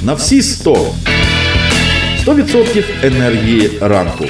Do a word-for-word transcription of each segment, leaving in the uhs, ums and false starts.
на всі сто. сто відсотків енергії ранку.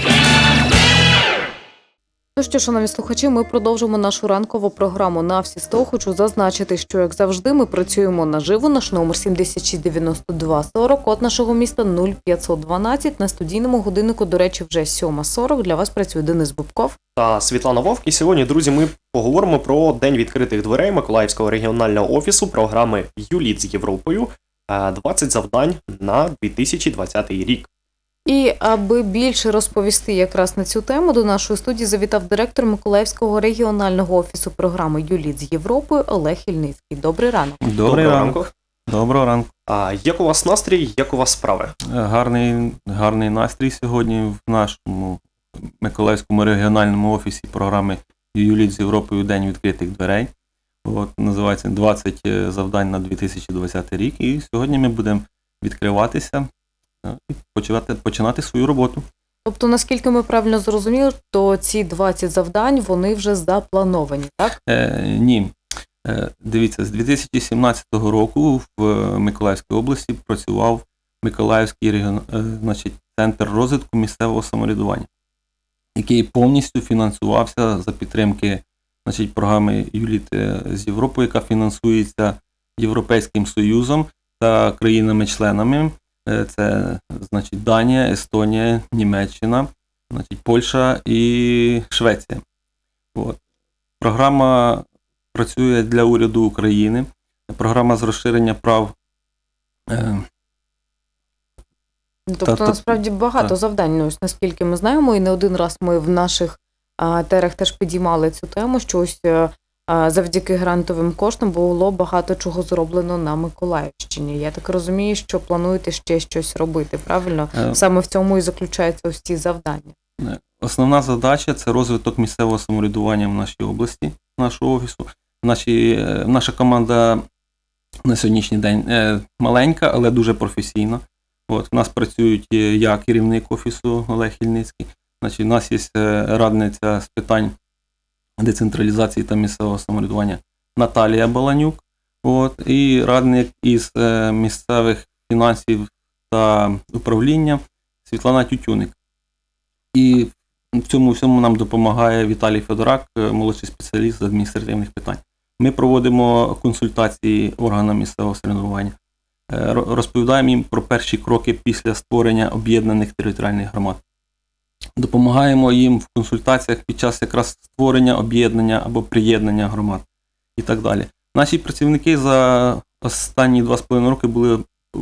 Ну що, шановні слухачі, ми продовжимо нашу ранкову програму «На всі сто». Хочу зазначити, що, як завжди, ми працюємо наживо. Наш номер сімдесят шість дев'яносто два сорок, код нашого міста нуль п'ятсот дванадцять. На студійному годиннику, до речі, вже сьома сорок. Для вас працює Денис Бубков та Світлана Вовк. І сьогодні, друзі, ми поговоримо про День відкритих дверей Миколаївського регіонального офісу програми «ЮЛІТ з Європою. двадцять завдань на дві тисячі двадцятий рік». І аби більше розповісти якраз на цю тему, до нашої студії завітав директор Миколаївського регіонального офісу програми «ЮЛІТ з Європою» Олег Ільницький. Добрий ранок. Добрий ранок. Доброго ранку. А як у вас настрій, як у вас справи? Гарний, гарний настрій сьогодні в нашому Миколаївському регіональному офісі програми «ЮЛІТ з Європою. День відкритих дверей». От, називається двадцять завдань на дві тисячі двадцятий рік. І сьогодні ми будемо відкриватися і починати, починати свою роботу. Тобто, наскільки ми правильно зрозуміли, то ці двадцять завдань, вони вже заплановані, так? Е, ні. Е, дивіться, з дві тисячі сімнадцятого року в Миколаївській області працював Миколаївський регіон, е, значить, центр розвитку місцевого самоврядування, який повністю фінансувався за підтримки, значить, програми «ЮЛІТ з Європою», яка фінансується Європейським Союзом та країнами-членами. Це, значить, Данія, Естонія, Німеччина, значить, Польща і Швеція. От. Програма працює для уряду України. Програма з розширення прав. Е, тобто, та, насправді, багато та. завдань, ну, ось, наскільки ми знаємо, і не один раз ми в наших а, терах теж підіймали цю тему, що ось а, завдяки грантовим коштам було багато чого зроблено на Миколаївщині. Я так розумію, що плануєте ще щось робити, правильно? Е, Саме в цьому і заключаються ось ці завдання. Основна задача – це розвиток місцевого самоврядування в нашій області, нашого офісу. Наші, наша команда на сьогоднішній день е, маленька, але дуже професійна. От, у нас працюють я, керівник офісу Олег Ільницький. Значить, у нас є радниця з питань децентралізації та місцевого самоврядування Наталія Баланюк. От, і радник із е, місцевих фінансів та управління Світлана Тютюник. І в цьому всьому нам допомагає Віталій Федорак, молодший спеціаліст з адміністративних питань. Ми проводимо консультації органам місцевого самоврядування, розповідаємо їм про перші кроки після створення об'єднаних територіальних громад. Допомагаємо їм в консультаціях під час якраз створення, об'єднання або приєднання громад і так далі. Наші працівники за останні два з половиною роки були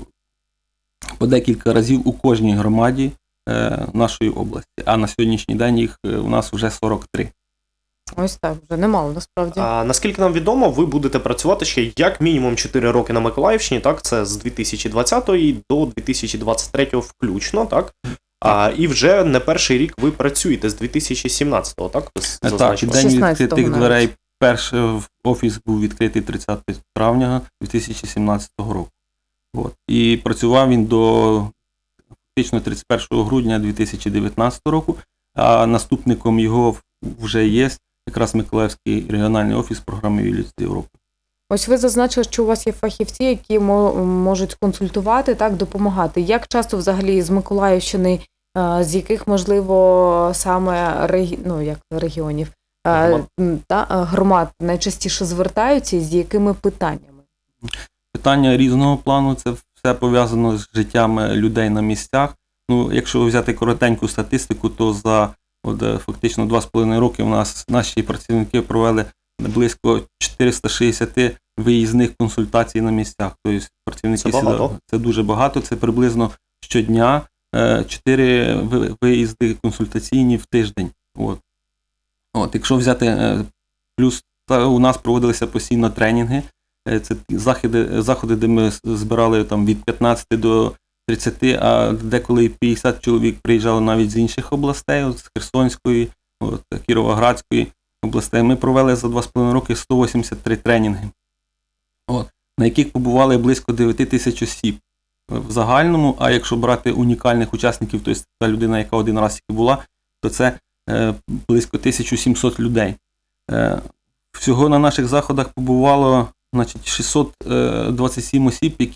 по декілька разів у кожній громаді нашої області, а на сьогоднішній день їх у нас вже сорок три. Ось так, вже немало, насправді. А, наскільки нам відомо, ви будете працювати ще як мінімум чотири роки на Миколаївщині, так? Це з дві тисячі двадцятого до дві тисячі двадцять третього включно, так? А, і вже не перший рік ви працюєте з дві тисячі сімнадцятого, так? Так, День відкритих дверей, перший офіс був відкритий тридцятого травня дві тисячі сімнадцятого року. От. І працював він до фактично тридцять першого грудня дві тисячі дев'ятнадцятого року, а наступником його вже є якраз Миколаївський регіональний офіс програми «ЮЛІТ з Європою». Ось ви зазначили, що у вас є фахівці, які можуть консультувати, так, допомагати. Як часто взагалі з Миколаївщини, з яких, можливо, саме регі... ну, як регіонів, громад. Та, громад найчастіше звертаються і з якими питаннями? Питання різного плану, це все пов'язано з життям людей на місцях. Ну, якщо взяти коротеньку статистику, то за от, фактично два з половиною роки у нас наші працівники провели близько чотириста шістдесят виїзних консультацій на місцях. Тобто працівники це, сюди, це дуже багато, це приблизно щодня чотири виїзди консультаційні в тиждень. От. От, якщо взяти, плюс у нас проводилися постійно тренінги, це заходи, заходи, де ми збирали там, від п'ятнадцяти до тридцяти, а деколи п'ятдесят чоловік приїжджали навіть з інших областей, от, з Херсонської, от, Кіровоградської областей. Ми провели за два з половиною роки сто вісімдесят три тренінги, от, на яких побували близько дев'ять тисяч осіб в загальному, а якщо брати унікальних учасників, тобто та людина, яка один раз тільки була, то це е, близько тисяча сімсот людей. Е, всього на наших заходах побувало, значить, шістсот двадцять сім осіб, які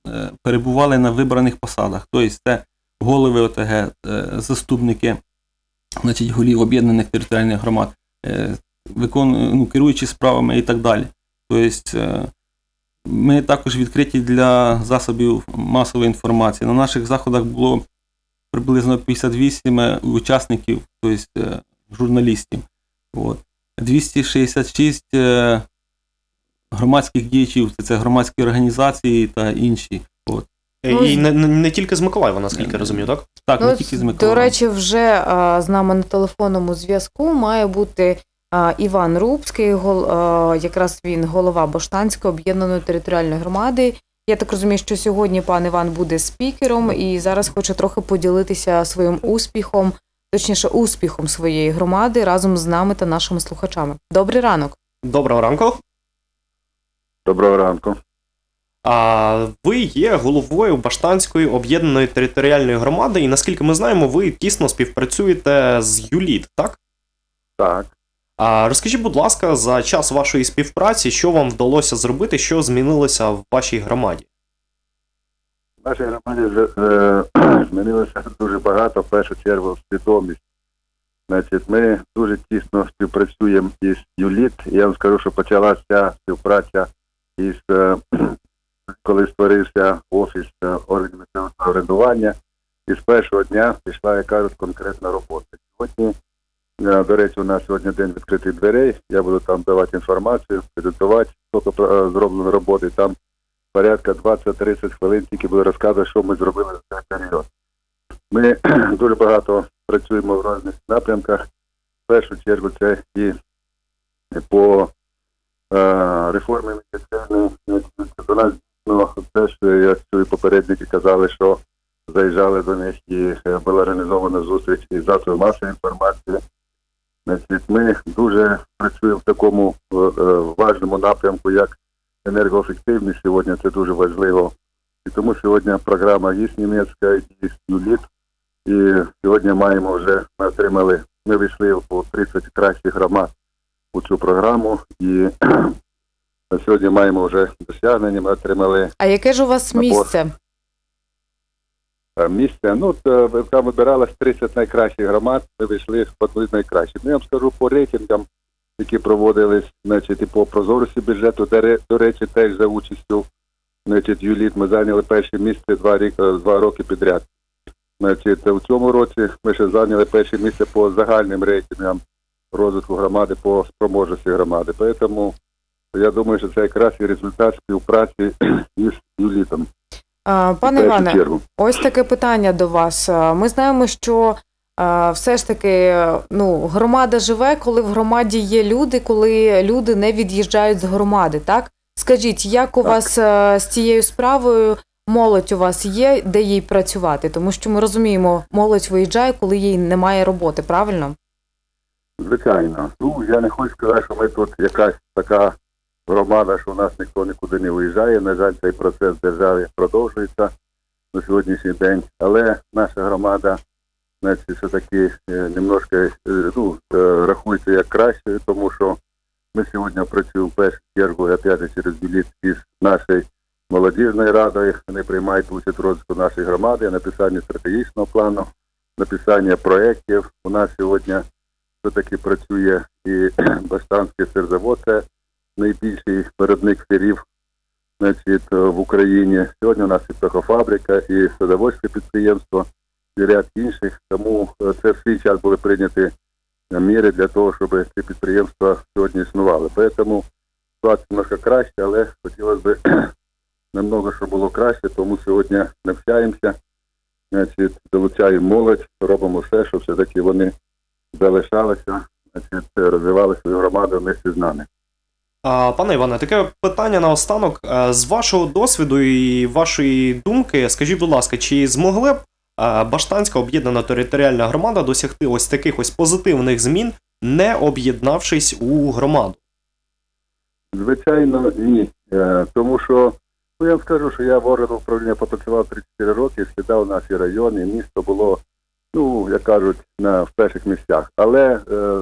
перебували на вибраних посадах. Тобто це голови О Те Ге, заступники, значить, голів об'єднаних територіальних громад, виконують, ну, керуючі справами і так далі. Тобто ми також відкриті для засобів масової інформації. На наших заходах було приблизно п'ятдесят вісім учасників, тобто журналістів. От. двісті шістдесят шість громадських діячів, це громадські організації та інші. От. Ну, і не, не, не тільки з Миколаєва, наскільки я розумію, так? Так, ну, не тільки з Миколаєва. До речі, вже а, з нами на телефонному зв'язку має бути а, Іван Рубський, гол, а, якраз він голова Баштанської об'єднаної територіальної громади. Я так розумію, що сьогодні пан Іван буде спікером і зараз хоче трохи поділитися своїм успіхом, точніше успіхом своєї громади разом з нами та нашими слухачами. Добрий ранок. Доброго ранку. Доброго ранку. А ви є головою Баштанської об'єднаної територіальної громади, і наскільки ми знаємо, ви тісно співпрацюєте з ЮЛІТ, так? Так. А розкажіть, будь ласка, за час вашої співпраці, що вам вдалося зробити, що змінилося в вашій громаді? В нашій громаді е, змінилося дуже багато, в першу чергу, свідомість. Значить, ми дуже тісно співпрацюємо із ЮЛІТ. Я вам скажу, що почалася співпраця із, е, коли створився офіс органів місцевого самоврядування, і з першого дня пішла, як кажуть, конкретна робота. Сьогодні, е, до речі, у нас сьогодні день відкритих дверей, я буду там давати інформацію, презентувати, скільки зроблено роботи, там порядка двадцять-тридцять хвилин тільки буду розказувати, що ми зробили за цей період. Ми дуже багато працюємо в різних напрямках. В першу чергу це і по е, реформі медицини. До нас, ну, теж, як свої попередники казали, що заїжджали до них і була організована зустріч із засобами масової інформації. Значить, ми дуже працюємо в такому е, важному напрямку, як енергоефективність. Сьогодні це дуже важливо. І тому сьогодні програма є німецька, є ЮЛІТ. І сьогодні маємо вже, ми отримали, ми вийшли у тридцять кращих громад у цю програму. І на сьогодні маємо вже досягнення, ми отримали... А яке ж у вас набор. місце? Місце, ну, то, там вибиралось тридцять найкращих громад, ми вийшли в одну з найкращих. Ну, я вам скажу, по рейтингам, які проводились, значить, і по прозорості бюджету, до речі, теж за участю, значить, ЮЛІТ, ми зайняли перше місце два, рік, два роки підряд. Значить, у цьому році ми ще зайняли перше місце по загальним рейтингам розвитку громади, по спроможності громади. Тому я думаю, що це якраз і результат співпраці із ЮЛІТом. Пане Іване, ось таке питання до вас. Ми знаємо, що все ж таки, ну, громада живе, коли в громаді є люди, коли люди не від'їжджають з громади, так? Скажіть, як у так. вас з цією справою, молодь у вас є, де їй працювати? Тому що ми розуміємо, молодь виїжджає, коли їй немає роботи, правильно? Звичайно. Ну, я не хочу сказати, що ми тут якась така громада, що у нас ніхто нікуди не виїжджає. На жаль, цей процес в державі продовжується на сьогоднішній день. Але наша громада, значить, все-таки немножко, ну, рахується як краще, тому що ми сьогодні працюємо в першу чергу, опять же, через ЮЛІТ із нашої молодіжної радою. Вони приймають участь в розвитку нашої громади, написанні стратегічного плану, написання проєктів. У нас сьогодні все-таки працює і Баштанський сирзавод, це найбільший виробник сирів, значить, в Україні. Сьогодні у нас і птахофабрика, і садоводське підприємство, і ряд інших. Тому це в свій час були прийняті міри для того, щоб ці підприємства сьогодні існували. Тому ситуація немножко краще, але хотілося б намного, щоб було краще, тому сьогодні навчаємося, значить, долучаємо молодь, робимо все, щоб все-таки вони залишалися, значить, розвивали свою громаду вместе з нами. А, пане Іване, таке питання наостанок. З вашого досвіду і вашої думки, скажіть, будь ласка, чи змогли б Баштанська об'єднана територіальна громада досягти ось таких ось позитивних змін, не об'єднавшись у громаду? Звичайно, ні. Тому що, ну, я вам скажу, що я в органах управління попрацював тридцять чотири роки, скидав наші райони, місто було, ну, як кажуть, на в перших місцях. Але е,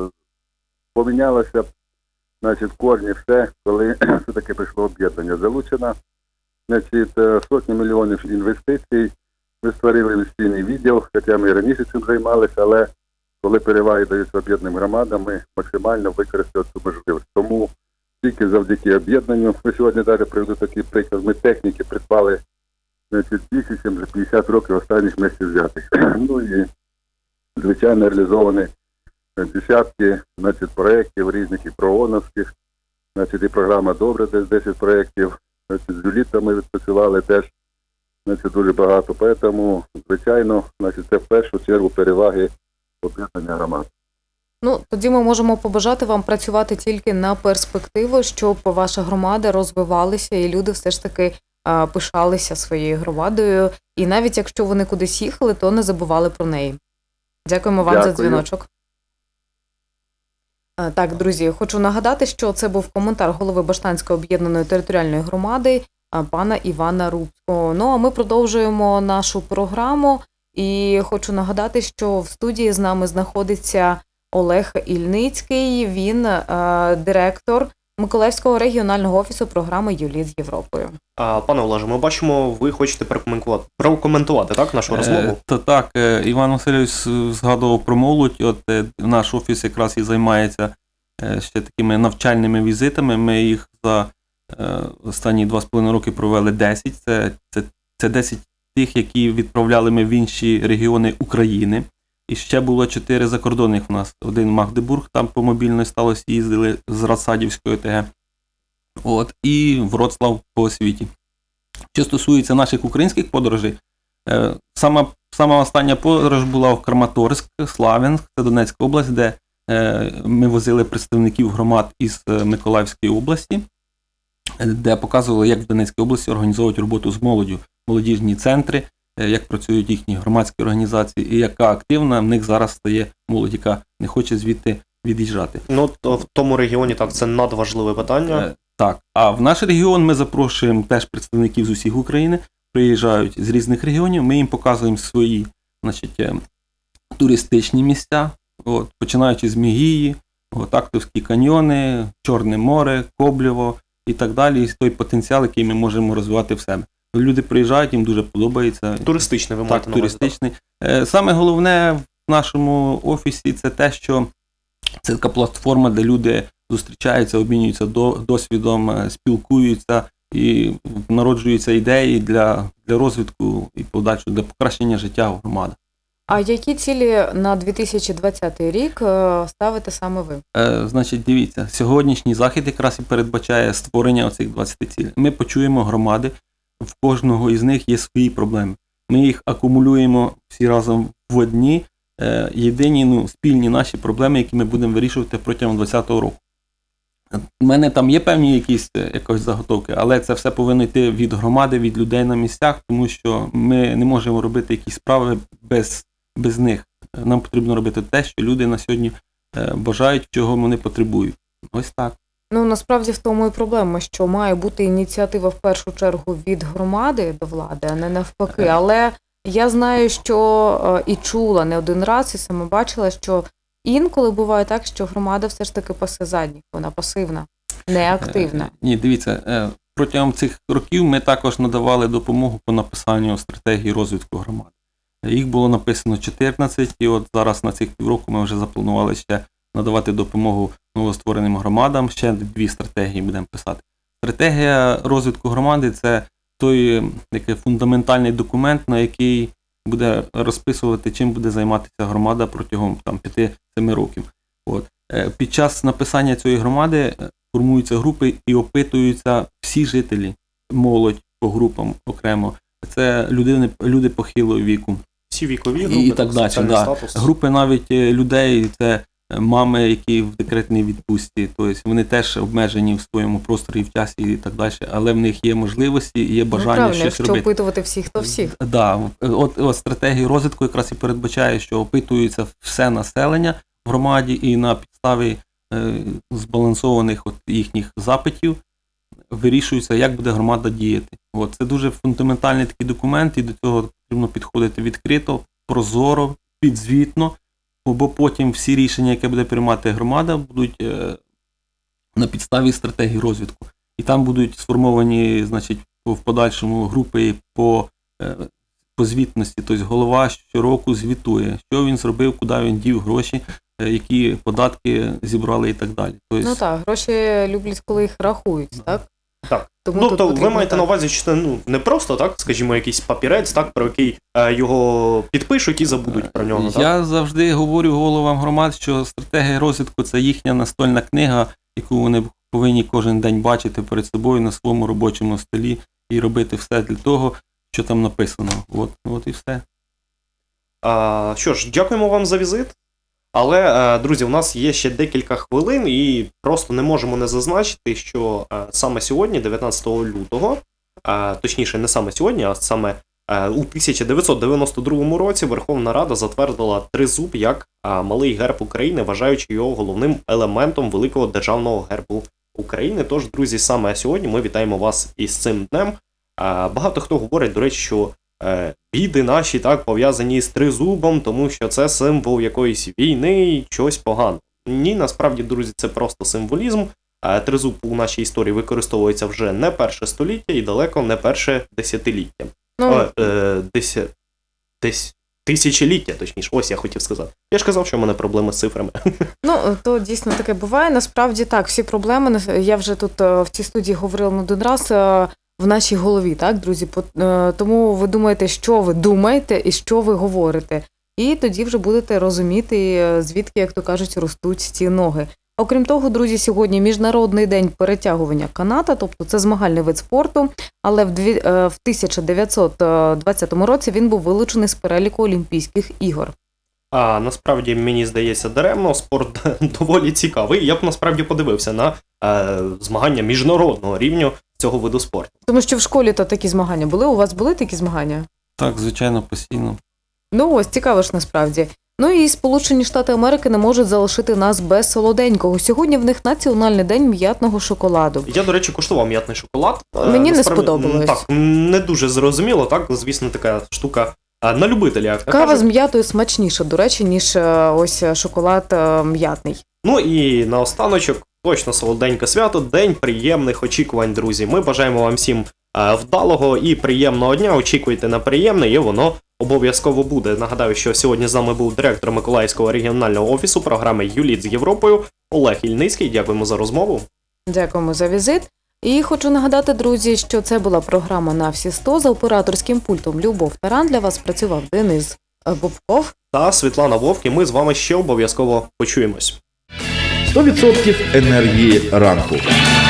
помінялося, значить, в корні все, коли все-таки прийшло об'єднання. Залучена Значить, е, сотні мільйонів інвестицій. Ми створили інвестиційний відділ, хоча ми і раніше цим займалися, але коли переваги даються об'єднаним громадам, ми максимально використали цю можливість. Тому тільки завдяки об'єднанню, ми сьогодні далі приведу такий приклад, ми техніки придбали, значить, більше, ніж за п'ятдесят років останніх місяців взятих. Ну і, звичайно, реалізовані десятки, значить, проєктів різних і прооновських, значить, і програма «Добре», десь десять проєктів, значить, з юлітами ми відпрацювали теж, значить, дуже багато. Тому, звичайно, значить, це в першу чергу переваги об'єднання громад. Ну, тоді ми можемо побажати вам працювати тільки на перспективу, щоб ваша громада розвивалася і люди все ж таки а, пишалися своєю громадою. І навіть якщо вони кудись їхали, то не забували про неї. Дякуємо вам Дякую. за дзвіночок. А, так, друзі, хочу нагадати, що це був коментар голови Баштанської об'єднаної територіальної громади а, пана Івана Рубського. Ну, а ми продовжуємо нашу програму. І хочу нагадати, що в студії з нами знаходиться Олег Ільницький, він е, директор Миколаївського регіонального офісу програми «Юліт з Європою». А, пане Олеже, ми бачимо, ви хочете прокоментувати, прокоментувати так, нашу розмову? Е, та так, е, Іван Васильович згадував про молодь, от е, наш офіс якраз і займається е, ще такими навчальними візитами, ми їх за е, останні два з половиною роки провели десять, це, це, це десять тих, які відправляли ми в інші регіони України. І ще було чотири закордонних у нас. Один Магдебург, там по мобільної сталості їздили з Радсадівської О Те Ге. От, і Вроцлав по освіті. Що стосується наших українських подорожей, е, сама, сама остання подорож була в Краматорськ, Славянськ, це Донецька область, де е, ми возили представників громад із Миколаївської області, де показували, як в Донецькій області організовують роботу з молоддю, молодіжні центри, як працюють їхні громадські організації і яка активна в них зараз стає молодь, яка не хоче звідти від'їжджати. Ну, то в тому регіоні так, це надважливе питання. Е, так, а в наш регіон ми запрошуємо теж представників з усіх України, приїжджають з різних регіонів, ми їм показуємо свої, значить, е, туристичні місця, от, починаючи з Мігії, от, Актовські каньйони, Чорне море, Коблєво і так далі, і той потенціал, який ми можемо розвивати в себе. Люди приїжджають, їм дуже подобається. Туристичний, ви маєте так, на увазі. туристичний. Саме головне в нашому офісі це те, що це така платформа, де люди зустрічаються, обмінюються досвідом, спілкуються і народжуються ідеї для, для розвитку і подальшого, для покращення життя в громадах. А які цілі на дві тисячі двадцятий рік ставите саме ви? Е, значить, дивіться, сьогоднішній захід якраз і передбачає створення оцих двадцяти цілей. Ми почуємо громади, в кожного із них є свої проблеми. Ми їх акумулюємо всі разом в одні е, єдині, ну, спільні наші проблеми, які ми будемо вирішувати протягом двадцятого року. У мене там є певні якісь якось заготовки, але це все повинно йти від громади, від людей на місцях, тому що ми не можемо робити якісь справи без, без них. Нам потрібно робити те, що люди на сьогодні е, бажають, чого вони потребують. Ось так. Ну, насправді в тому і проблема, що має бути ініціатива в першу чергу від громади до влади, а не навпаки. Але я знаю, що і чула не один раз, і саме бачила, що інколи буває так, що громада все ж таки пасе задніх, вона пасивна, неактивна. Ні, дивіться, протягом цих років ми також надавали допомогу по написанню стратегії розвитку громад. Їх було написано чотирнадцять, і от зараз на цих півроку ми вже запланували ще надавати допомогу новоствореним громадам, ще дві стратегії будемо писати. Стратегія розвитку громади – це той який, фундаментальний документ, на який буде розписувати, чим буде займатися громада протягом там, п'яти-семи років. От. Під час написання цієї громади формуються групи і опитуються всі жителі, молодь по групам окремо. Це люди, люди похилого віку. Всі вікові групи, і так далі. Да. Статус. Групи навіть людей, це мами, які в декретній відпустці, тобто вони теж обмежені в своєму просторі, в часі і так далі, але в них є можливості, є бажання ну, щось якщо робити. Якщо опитувати всіх, то всіх. Да, от, от стратегія розвитку якраз і передбачає, що опитується все населення в громаді і на підставі е, збалансованих от їхніх запитів вирішується, як буде громада діяти. От, це дуже фундаментальний такий документ, і до цього потрібно підходити відкрито, прозоро, підзвітно, бо потім всі рішення, які буде приймати громада, будуть е, на підставі стратегії розвитку. І там будуть сформовані, значить, в подальшому групи по, по звітності. Тобто голова щороку звітує, що він зробив, куди він дів гроші, які податки зібрали і так далі. Тобто... Ну так, гроші люблять, коли їх рахують, так? Так. Тому Ну, то ви маєте так. на увазі, що це ну, не просто, так, скажімо, якийсь папірець, так, про який е, його підпишуть і забудуть про нього, так? Я завжди говорю головам громад, що стратегія розвитку – це їхня настольна книга, яку вони повинні кожен день бачити перед собою на своєму робочому столі і робити все для того, що там написано. От, от і все. А, що ж, дякуємо вам за візит. Але, е, друзі, у нас є ще декілька хвилин і просто не можемо не зазначити, що е, саме сьогодні, дев'ятнадцятого лютого, е, точніше не саме сьогодні, а саме е, у тисяча дев'ятсот дев'яносто другому році Верховна Рада затвердила тризуб як е, малий герб України, вважаючи його головним елементом великого державного гербу України. Тож, друзі, саме сьогодні ми вітаємо вас із цим днем. Е, багато хто говорить, до речі, що Е, біди наші так пов'язані з тризубом, тому що це символ якоїсь війни і чогось поганого. Ні, насправді, друзі, це просто символізм. Е, тризуб у нашій історії використовується вже не перше століття і далеко не перше десятиліття. Ну, Е, е, десь, десь тисячоліття, точніше, ось я хотів сказати. Я ж казав, що в мене проблеми з цифрами. Ну, то дійсно таке буває. Насправді так, всі проблеми, я вже тут в цій студії говорила не один раз, в нашій голові, так, друзі? Тому ви думаєте, що ви думаєте і що ви говорите. І тоді вже будете розуміти, звідки, як то кажуть, ростуть ці ноги. Окрім того, друзі, сьогодні Міжнародний день перетягування каната, тобто це змагальний вид спорту, але в тисяча дев'ятсот двадцятому році він був вилучений з переліку Олімпійських ігор. А насправді, мені здається, даремно, спорт доволі цікавий. Я б насправді подивився на е, змагання міжнародного рівня цього виду спорту. Тому що в школі-то такі змагання були? У вас були такі змагання? Так, звичайно, постійно. Ну ось, цікаво ж насправді. Ну і Сполучені Штати Америки не можуть залишити нас без солоденького. Сьогодні в них Національний день м'ятного шоколаду. Я, до речі, куштував м'ятний шоколад. Мені Насправді, не сподобалось. Так, не дуже зрозуміло, так, звісно, така штука на любителя, як Кава кажуть. з м'ятою смачніша, до речі, ніж ось шоколад м'ятний. Ну і наостаночок, точно солоденьке свято, день приємних очікувань, друзі. Ми бажаємо вам всім вдалого і приємного дня. Очікуйте на приємне, і воно обов'язково буде. Нагадаю, що сьогодні з нами був директор Миколаївського регіонального офісу програми «Юліт з Європою» Олег Ільницький. Дякуємо за розмову. Дякуємо за візит. І хочу нагадати, друзі, що це була програма «На всі сто». За операторським пультом Любов Таран для вас працював Денис Бобков та Світлана Вовк, і ми з вами ще обов'язково почуємось. сто відсотків енергії ранку.